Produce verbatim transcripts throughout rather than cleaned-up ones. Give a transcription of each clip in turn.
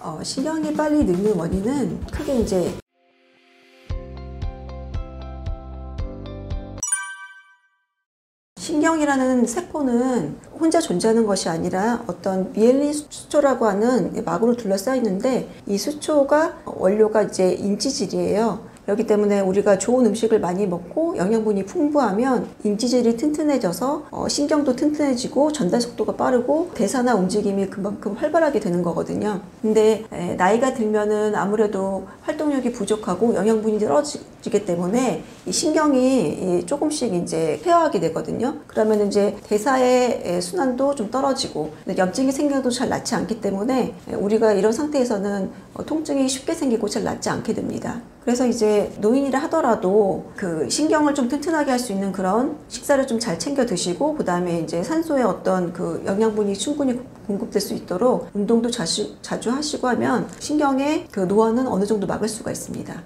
어, 신경이 빨리 늙는 원인은 크게 이제 신경이라는 세포는 혼자 존재하는 것이 아니라 어떤 미엘린 수초라고 하는 막으로 둘러싸여 있는데, 이 수초가 원료가 이제 인지질이에요. 그렇기 때문에 우리가 좋은 음식을 많이 먹고 영양분이 풍부하면 인지질이 튼튼해져서 어, 신경도 튼튼해지고 전달 속도가 빠르고 대사나 움직임이 그만큼 활발하게 되는 거거든요. 근데 에, 나이가 들면은 아무래도 활동력이 부족하고 영양분이 떨어지기 때문에 이 신경이 이 조금씩 이제 퇴화하게 되거든요. 그러면 이제 대사의 순환도 좀 떨어지고 염증이 생겨도 잘 낫지 않기 때문에 우리가 이런 상태에서는 어, 통증이 쉽게 생기고 잘 낫지 않게 됩니다. 그래서 이제 노인이라 하더라도 그 신경을 좀 튼튼하게 할 수 있는 그런 식사를 좀 잘 챙겨 드시고, 그 다음에 이제 산소의 어떤 그 영양분이 충분히 공급될 수 있도록 운동도 자주, 자주 하시고 하면 신경의 그 노화는 어느 정도 막을 수가 있습니다.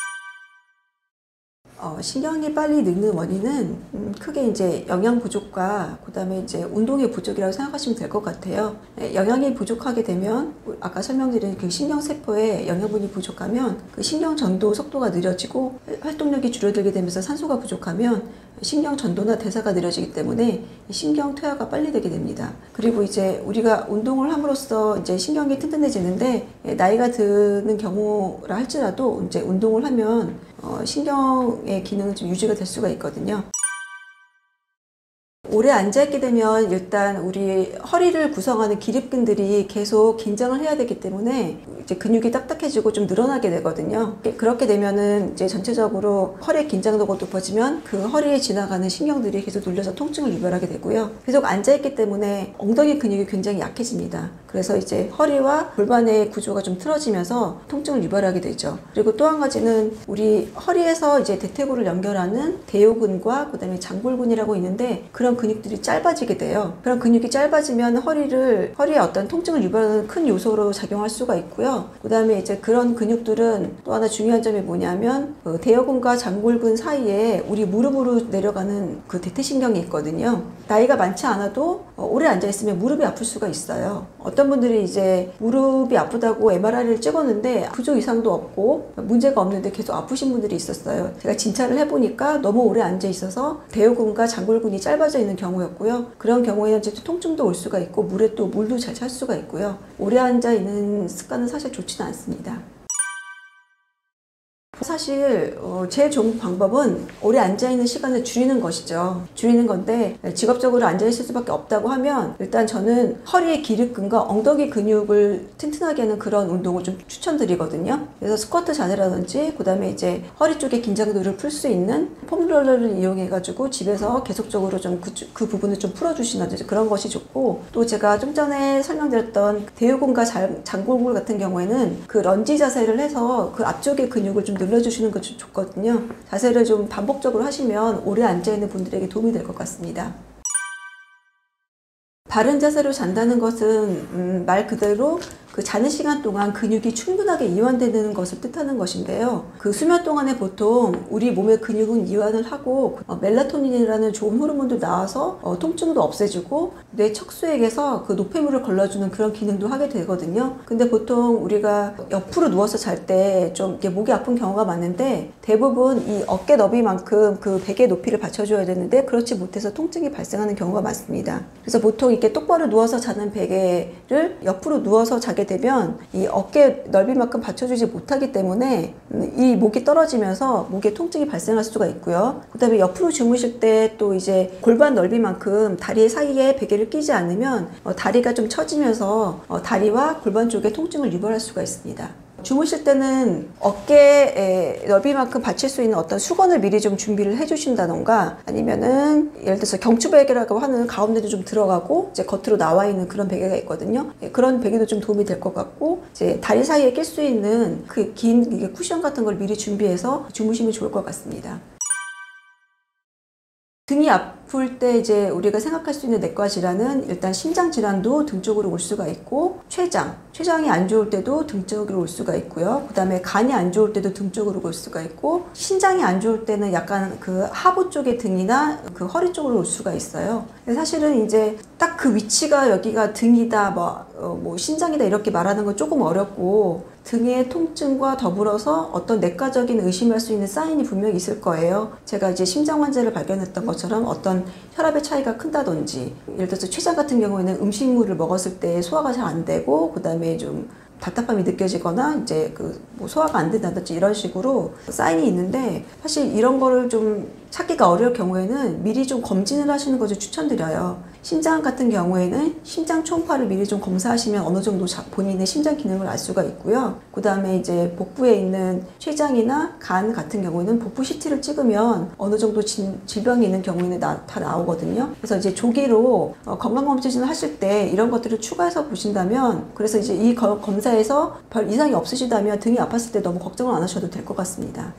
어, 신경이 빨리 늙는 원인은 음, 크게 이제 영양 부족과 그 다음에 이제 운동의 부족이라고 생각하시면 될 것 같아요. 예, 영양이 부족하게 되면 아까 설명드린 그 신경세포에 영양분이 부족하면 그 신경 전도 속도가 느려지고 활동력이 줄어들게 되면서 산소가 부족하면 신경 전도나 대사가 느려지기 때문에 신경 퇴화가 빨리 되게 됩니다. 그리고 이제 우리가 운동을 함으로써 이제 신경이 튼튼해지는데, 예, 나이가 드는 경우라 할지라도 이제 운동을 하면 어, 신경의 기능은 좀 유지가 될 수가 있거든요. 오래 앉아있게 되면 일단 우리 허리를 구성하는 기립근들이 계속 긴장을 해야 되기 때문에 이제 근육이 딱딱해지고 좀 늘어나게 되거든요. 그렇게 되면은 이제 전체적으로 허리의 긴장도가 높아지면 그 허리에 지나가는 신경들이 계속 눌려서 통증을 유발하게 되고요. 계속 앉아있기 때문에 엉덩이 근육이 굉장히 약해집니다. 그래서 이제 허리와 골반의 구조가 좀 틀어지면서 통증을 유발하게 되죠. 그리고 또 한 가지는 우리 허리에서 이제 대퇴골을 연결하는 대요근과 그다음에 장골근이라고 있는데, 그런 근육들이 짧아지게 돼요. 그런 근육이 짧아지면 허리를 허리에 어떤 통증을 유발하는 큰 요소로 작용할 수가 있고요. 그 다음에 이제 그런 근육들은 또 하나 중요한 점이 뭐냐면 그 대여근과 장골근 사이에 우리 무릎으로 내려가는 그 대퇴신경이 있거든요. 나이가 많지 않아도 오래 앉아 있으면 무릎이 아플 수가 있어요. 어떤 분들이 이제 무릎이 아프다고 엠알아이를 찍었는데 부종 이상도 없고 문제가 없는데 계속 아프신 분들이 있었어요. 제가 진찰을 해보니까 너무 오래 앉아 있어서 대여근과 장골근이 짧아져 있는 경우였고요. 그런 경우에는 이제 통증도 올 수가 있고 물에 또 물도 잘 찰 수가 있고요. 오래 앉아 있는 습관은 사실 좋지는 않습니다. 사실 어, 제일 좋은 방법은 오래 앉아있는 시간을 줄이는 것이죠. 줄이는 건데 직업적으로 앉아있을 수밖에 없다고 하면 일단 저는 허리의 기립근과 엉덩이 근육을 튼튼하게 하는 그런 운동을 좀 추천드리거든요. 그래서 스쿼트 자세라든지 그 다음에 이제 허리 쪽의 긴장도를 풀 수 있는 폼롤러를 이용해 가지고 집에서 계속적으로 좀 그 그 부분을 좀 풀어주시는 그런 것이 좋고, 또 제가 좀 전에 설명드렸던 대요근과 장골근 같은 경우에는 그 런지 자세를 해서 그 앞쪽의 근육을 좀 눌러주시는 것이 좋거든요. 자세를 좀 반복적으로 하시면 오래 앉아있는 분들에게 도움이 될 것 같습니다. 바른 자세로 잔다는 것은 음, 말 그대로 그 자는 시간 동안 근육이 충분하게 이완되는 것을 뜻하는 것인데요. 그 수면 동안에 보통 우리 몸의 근육은 이완을 하고 어, 멜라토닌이라는 좋은 호르몬도 나와서 어, 통증도 없애주고 뇌 척수액에서 그 노폐물을 걸러주는 그런 기능도 하게 되거든요. 근데 보통 우리가 옆으로 누워서 잘 때 좀 목이 아픈 경우가 많은데, 대부분 이 어깨 너비만큼 그 베개 높이를 받쳐줘야 되는데 그렇지 못해서 통증이 발생하는 경우가 많습니다. 그래서 보통 이렇게 똑바로 누워서 자는 베개를 옆으로 누워서 자게 되면 이 어깨 넓이만큼 받쳐주지 못하기 때문에 이 목이 떨어지면서 목에 통증이 발생할 수가 있고요. 그 다음에 옆으로 주무실 때 또 이제 골반 넓이만큼 다리 사이에 베개를 끼지 않으면 어, 다리가 좀 처지면서 어, 다리와 골반 쪽에 통증을 유발할 수가 있습니다. 주무실 때는 어깨 넓이만큼 받칠 수 있는 어떤 수건을 미리 좀 준비를 해주신다던가, 아니면은 예를 들어서 경추베개라고 하는 가운데도 좀 들어가고 이제 겉으로 나와 있는 그런 베개가 있거든요. 그런 베개도 좀 도움이 될 것 같고, 이제 다리 사이에 낄 수 있는 그 긴 쿠션 같은 걸 미리 준비해서 주무시면 좋을 것 같습니다. 등이 아프 아플 때 이제 우리가 생각할 수 있는 내과 질환은 일단 심장 질환도 등 쪽으로 올 수가 있고, 췌장, 췌장이 안 좋을 때도 등 쪽으로 올 수가 있고요. 그 다음에 간이 안 좋을 때도 등 쪽으로 올 수가 있고, 신장이 안 좋을 때는 약간 그 하부 쪽의 등이나 그 허리 쪽으로 올 수가 있어요. 사실은 이제 딱 그 위치가 여기가 등이다, 뭐, 어, 뭐 신장이다 이렇게 말하는 건 조금 어렵고, 등의 통증과 더불어서 어떤 내과적인 의심할 수 있는 사인이 분명히 있을 거예요. 제가 이제 심장 환자를 발견했던 것처럼 어떤 혈압의 차이가 큰다든지, 예를 들어서 췌장 같은 경우에는 음식물을 먹었을 때 소화가 잘 안 되고, 그 다음에 좀 답답함이 느껴지거나 이제 그 뭐 소화가 안 된다든지 이런 식으로 사인이 있는데, 사실 이런 거를 좀 찾기가 어려울 경우에는 미리 좀 검진을 하시는 것을 추천드려요. 심장 같은 경우에는 심장 초음파를 미리 좀 검사하시면 어느 정도 본인의 심장 기능을 알 수가 있고요. 그 다음에 이제 복부에 있는 췌장이나 간 같은 경우에는 복부 씨티를 찍으면 어느 정도 진, 질병이 있는 경우에는 나, 다 나오거든요. 그래서 이제 조기로 어, 건강검진을 하실 때 이런 것들을 추가해서 보신다면, 그래서 이제 이 거, 검사에서 별 이상이 없으시다면 등이 아팠을 때 너무 걱정을 안 하셔도 될 것 같습니다.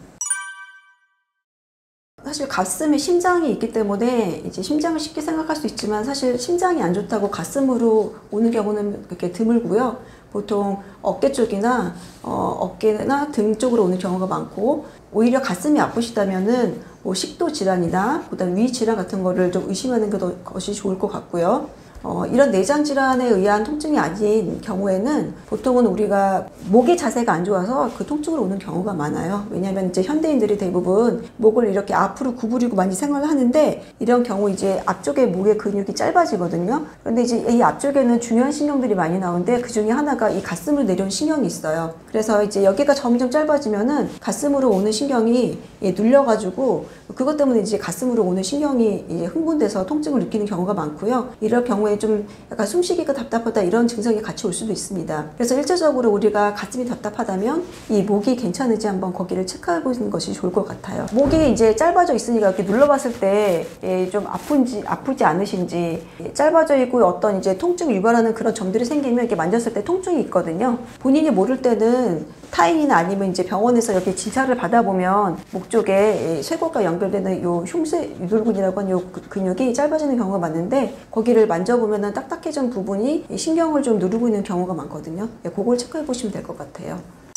사실 가슴에 심장이 있기 때문에 이제 심장을 쉽게 생각할 수 있지만, 사실 심장이 안 좋다고 가슴으로 오는 경우는 그렇게 드물고요. 보통 어깨 쪽이나 어, 어깨나 등 쪽으로 오는 경우가 많고, 오히려 가슴이 아프시다면은 뭐 식도 질환이나 그다음 위 질환 같은 거를 좀 의심하는 것이 좋을 것 같고요. 어, 이런 내장 질환에 의한 통증이 아닌 경우에는 보통은 우리가 목의 자세가 안 좋아서 그 통증으로 오는 경우가 많아요. 왜냐하면 이제 현대인들이 대부분 목을 이렇게 앞으로 구부리고 많이 생활을 하는데, 이런 경우 이제 앞쪽에 목의 근육이 짧아지거든요. 그런데 이제 이 앞쪽에는 중요한 신경들이 많이 나오는데, 그 중에 하나가 이 가슴으로 내려온 신경이 있어요. 그래서 이제 여기가 점점 짧아지면은 가슴으로 오는 신경이 예, 눌려가지고, 그것 때문에 이제 가슴으로 오는 신경이 이제 흥분돼서 통증을 느끼는 경우가 많고요. 이럴 경우에 좀 약간 숨쉬기가 답답하다 이런 증상이 같이 올 수도 있습니다. 그래서 일차적으로 우리가 가슴이 답답하다면 이 목이 괜찮은지 한번 거기를 체크해 보시는 것이 좋을 것 같아요. 목이 이제 짧아져 있으니까 이렇게 눌러봤을 때 좀 아픈지 아프지 않으신지, 짧아져 있고 어떤 이제 통증을 유발하는 그런 점들이 생기면 이렇게 만졌을 때 통증이 있거든요. 본인이 모를 때는 타인이나 아니면 이제 병원에서 이렇게 진찰을 받아보면 목 쪽에 쇄골과 연결되는 요 흉쇄 유돌근이라고 하는 요 근육이 짧아지는 경우가 많은데, 거기를 만져보면 딱딱해진 부분이 신경을 좀 누르고 있는 경우가 많거든요. 그걸 체크해 보시면 될 것 같아요.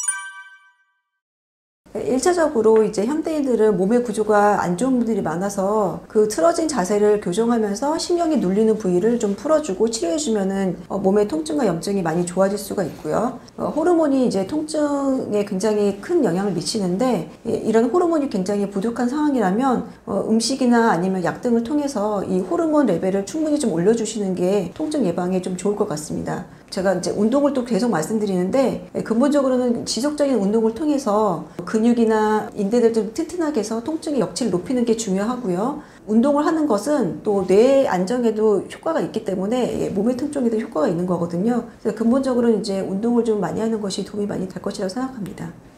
일차적으로 이제 현대인들은 몸의 구조가 안 좋은 분들이 많아서 그 틀어진 자세를 교정하면서 신경이 눌리는 부위를 좀 풀어주고 치료해주면은 어, 몸의 통증과 염증이 많이 좋아질 수가 있고요. 어, 호르몬이 이제 통증에 굉장히 큰 영향을 미치는데, 예, 이런 호르몬이 굉장히 부족한 상황이라면 어, 음식이나 아니면 약 등을 통해서 이 호르몬 레벨을 충분히 좀 올려주시는 게 통증 예방에 좀 좋을 것 같습니다. 제가 이제 운동을 또 계속 말씀드리는데, 근본적으로는 지속적인 운동을 통해서 근육이나 인대들 좀 튼튼하게 해서 통증의 역치를 높이는 게 중요하고요. 운동을 하는 것은 또 뇌 안정에도 효과가 있기 때문에 몸의 통증에도 효과가 있는 거거든요. 그래서 근본적으로는 이제 운동을 좀 많이 하는 것이 도움이 많이 될 것이라고 생각합니다.